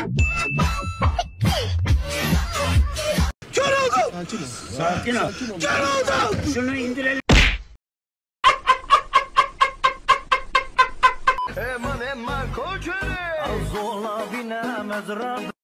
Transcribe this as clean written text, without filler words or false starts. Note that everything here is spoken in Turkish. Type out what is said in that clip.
Kör oldum. Sakin ol. Kör oldum. Şunu indirelim. Eman eman koçere. Az ola binemez